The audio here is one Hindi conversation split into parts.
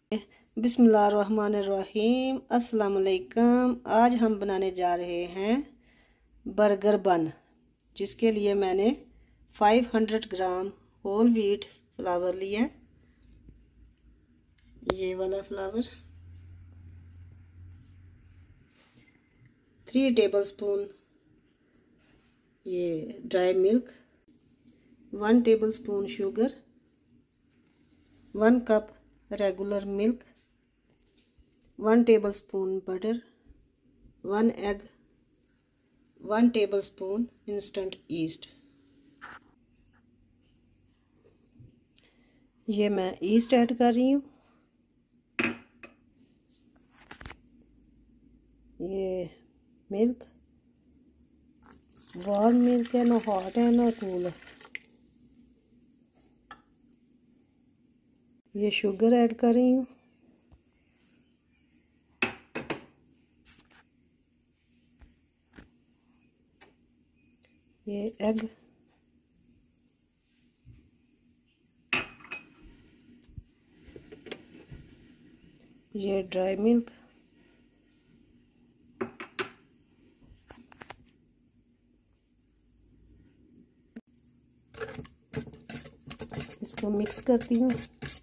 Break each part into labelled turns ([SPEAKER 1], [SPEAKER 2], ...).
[SPEAKER 1] बिस्मिल्लाहिर्रहमानिर्रहीम। अस्सलाम वालेकुम। आज हम बनाने जा रहे हैं बर्गर बन, जिसके लिए मैंने 500 ग्राम होल व्हीट फ्लावर लिया है। ये वाला फ्लावर, 3 टेबलस्पून ये dry milk, 1 tablespoon sugar, 1 cup regular milk, 1 tablespoon butter, 1 egg, 1 tablespoon instant yeast. ये मैं ईस्ट ऐड कर रही हूँ। ये मिल्क वार्म मिल्क है, ना हॉट है ना कूल है। ये शुगर ऐड कर रही हूँ। ये एग, ये ड्राई मिल्क, इसको मिक्स करती हूँ।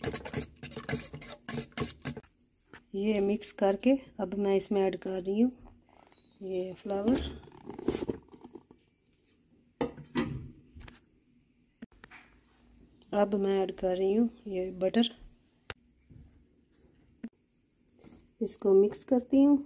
[SPEAKER 1] ये मिक्स करके अब मैं इसमें ऐड कर रही हूँ ये फ्लावर। अब मैं ऐड कर रही हूँ ये बटर। इसको मिक्स करती हूँ।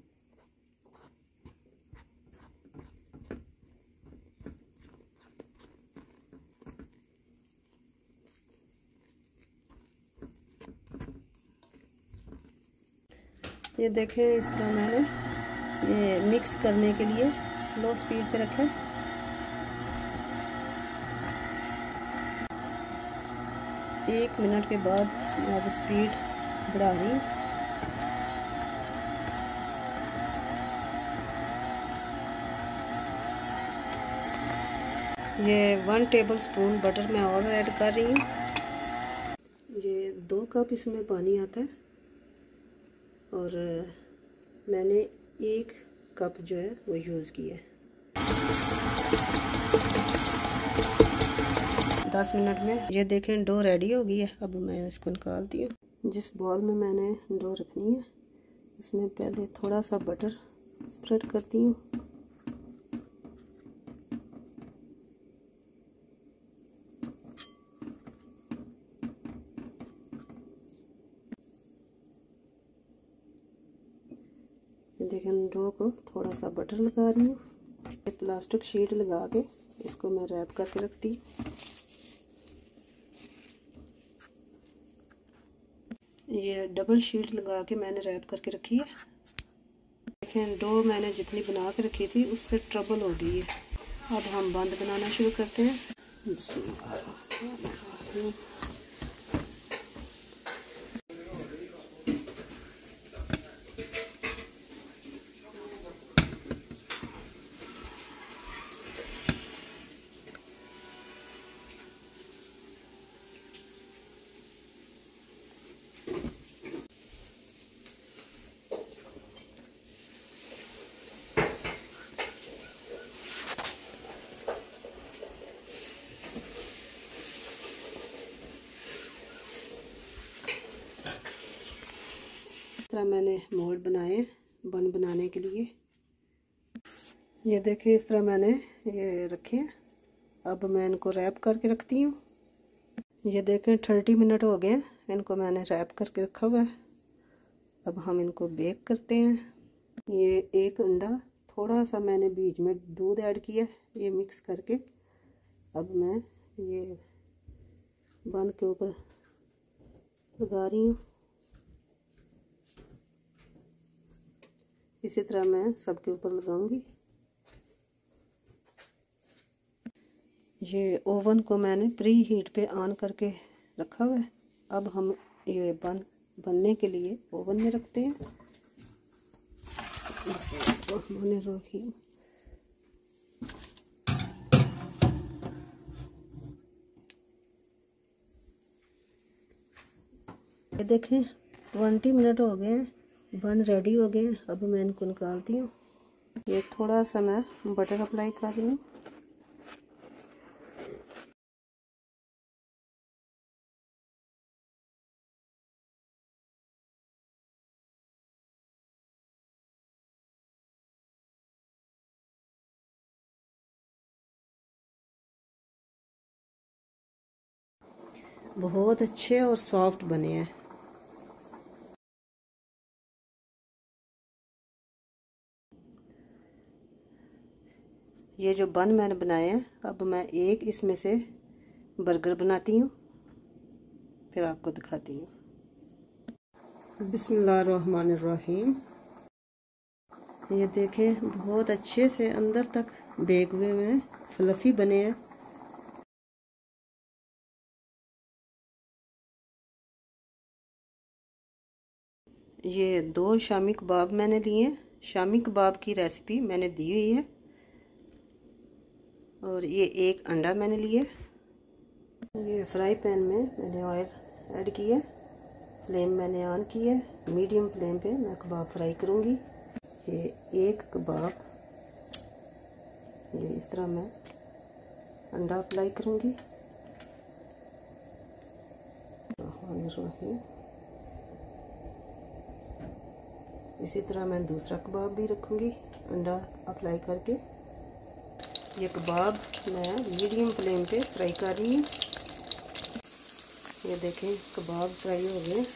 [SPEAKER 1] ये देखें, इस तरह मैंने ये मिक्स करने के लिए स्लो स्पीड पे रखा है। एक मिनट के बाद मैं अब स्पीड बढ़ा रही हूँ। ये 1 टेबलस्पून बटर मैं और ऐड कर रही हूँ। ये 2 कप इसमें पानी आता है और मैंने 1 कप जो है वो यूज़ किया है। 10 मिनट में ये देखें डो रेडी हो गई है। अब मैं इसको निकालती हूँ। जिस बॉल में मैंने डो रखनी है उसमें पहले थोड़ा सा बटर स्प्रेड करती हूँ। देखें डो को थोड़ा सा बटर लगा रही हूँ। प्लास्टिक शीट लगा के इसको मैं रैप करके रखती हूँ। ये डबल शीट लगा के मैंने रैप करके रखी है। देखें डो मैंने जितनी बना के रखी थी उससे ट्रबल हो गई है। अब हम बंद बनाना शुरू करते हैं। इस तरह मैंने मोल्ड बनाए बन बनाने के लिए। ये देखें, इस तरह मैंने ये रखे हैं। अब मैं इनको रैप करके रखती हूँ। ये देखें 30 मिनट हो गए, इनको मैंने रैप करके रखा हुआ है। अब हम इनको बेक करते हैं। ये 1 अंडा, थोड़ा सा मैंने बीच में दूध ऐड किया, ये मिक्स करके अब मैं ये बंद के ऊपर लगा रही हूँ। इसी तरह मैं सबके ऊपर लगाऊंगी। ये ओवन को मैंने प्री हीट पे ऑन करके रखा हुआ है। अब हम ये बनने के लिए ओवन में रखते हैं। ये देखें 20 मिनट हो गए हैं, बन रेडी हो गए हैं। अब मैं इनको निकालती हूँ। ये थोड़ा सा मैं बटर अप्लाई कर रही हूँ। बहुत अच्छे और सॉफ्ट बने हैं। ये जो बन मैंने बनाए हैं, अब मैं एक इसमें से बर्गर बनाती हूँ, फिर आपको दिखाती हूँ। बिस्मिल्लाहिर्रहमानिर्रहीम। ये देखें, बहुत अच्छे से अंदर तक बेक हुए हैं, फ्लफी बने हैं। ये 2 शामी कबाब मैंने लिए। शामी कबाब की रेसिपी मैंने दी हुई है। और ये 1 अंडा मैंने लिया। ये फ्राई पैन में मैंने ऑयल ऐड किया। फ्लेम मैंने ऑन की है, मीडियम फ्लेम पे मैं कबाब फ्राई करूँगी। ये 1 कबाब, ये इस तरह मैं अंडा अप्लाई करूँगी। इसी तरह मैं दूसरा कबाब भी रखूँगी अंडा अप्लाई करके। ये कबाब मैं मीडियम फ्लेम पे फ्राई कर रही हूँ। ये देखें, कबाब फ्राई हो गए।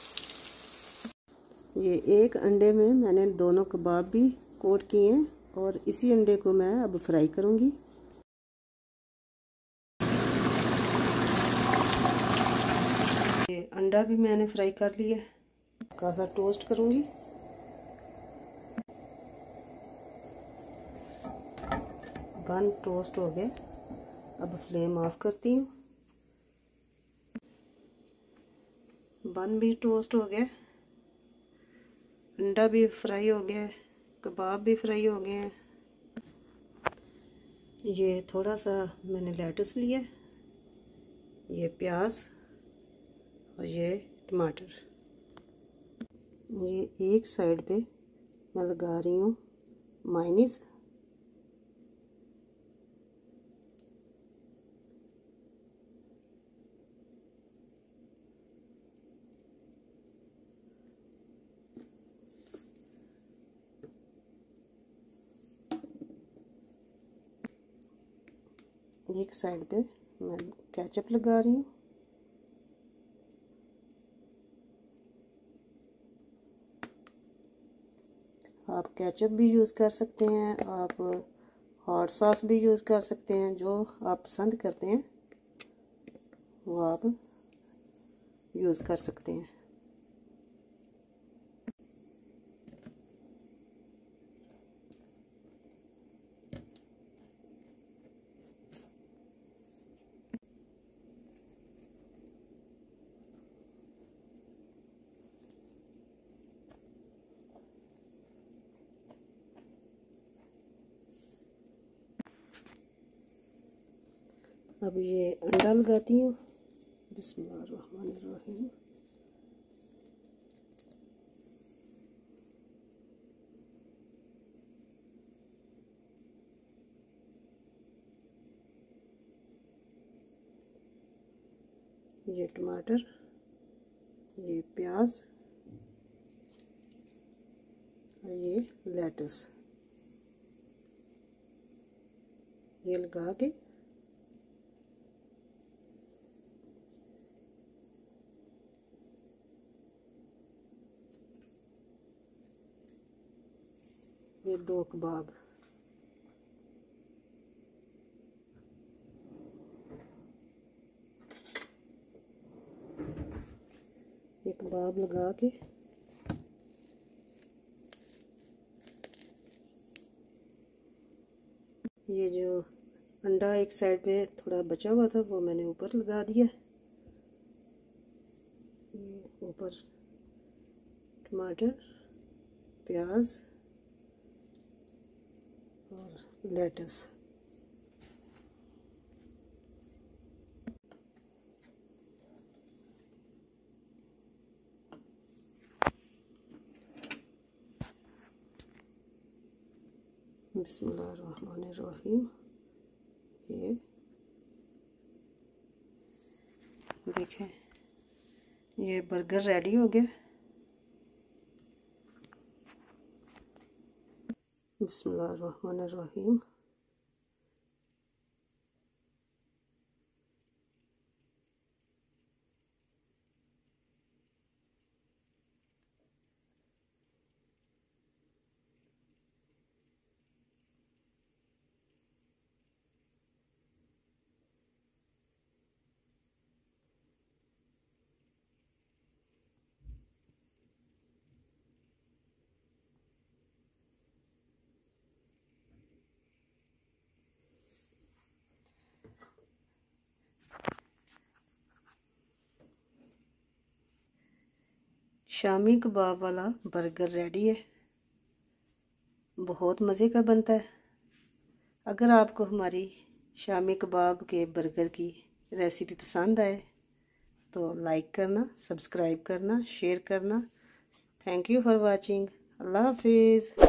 [SPEAKER 1] ये 1 अंडे में मैंने दोनों कबाब भी कोट किए हैं और इसी अंडे को मैं अब फ्राई करूँगी। ये अंडा भी मैंने फ्राई कर लिया, खासा टोस्ट करूँगी। बन टोस्ट हो गए, अब फ्लेम ऑफ करती हूँ। बन भी टोस्ट हो गया, अंडा भी फ्राई हो गया, कबाब भी फ्राई हो गए हैं। ये थोड़ा सा मैंने लेटस लिया, ये प्याज और ये टमाटर। ये एक साइड पे मैं लगा रही हूँ मायोनीज। एक साइड पे मैं केचप लगा रही हूँ। आप केचप भी यूज़ कर सकते हैं, आप हॉट सॉस भी यूज़ कर सकते हैं, जो आप पसंद करते हैं वो आप यूज़ कर सकते हैं। अब ये अंडा लगाती हूँ। बिस्मिल्लाहिर्रहमानिर्रहीम। ये टमाटर, ये प्याज और ये लेटस, ये लगा के ये 2 कबाब, ये कबाब लगा के ये जो अंडा एक साइड पे थोड़ा बचा हुआ था वो मैंने ऊपर लगा दिया। ये ऊपर टमाटर, प्याज और लेटस। बिस्मिल्लाहिर्रहमानिर्रहीम। ये देखें, ये बर्गर रेडी हो गया। बिस्मिल्लाहिर्रहमानिर्रहीम। शामी कबाब वाला बर्गर रेडी है। बहुत मज़े का बनता है। अगर आपको हमारी शामी कबाब के बर्गर की रेसिपी पसंद आए तो लाइक करना, सब्सक्राइब करना, शेयर करना। Thank you for watching. अल्लाह हाफिज़।